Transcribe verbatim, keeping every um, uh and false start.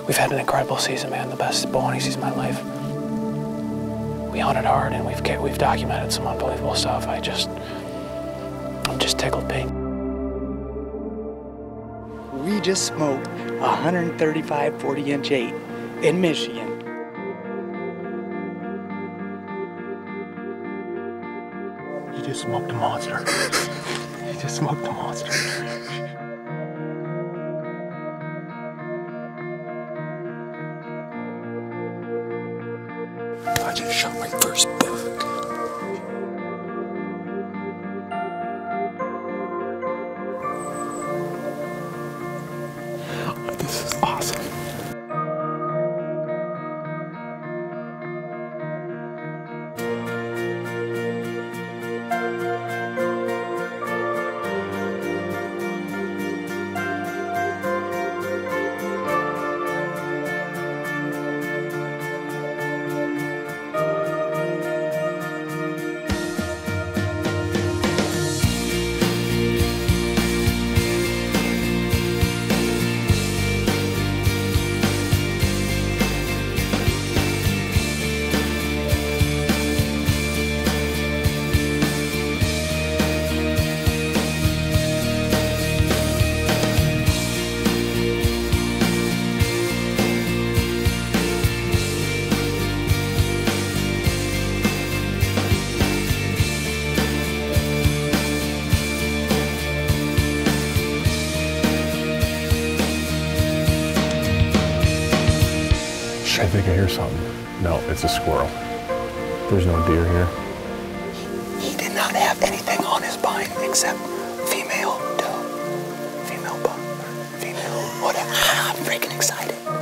we've had an incredible season, man. The best bow hunting season of my life. We hunted hard, and we've we've documented some unbelievable stuff. I just, I'm just tickled pink. We just smoked a one thirty-five forty inch eight in Michigan. You just smoked a monster. You just smoked a monster. I just shot my first buck. This is awesome. I think I hear something. No, it's a squirrel. There's no deer here. He did not have anything on his bind except female doe, female buck, female whatever. I'm freaking excited.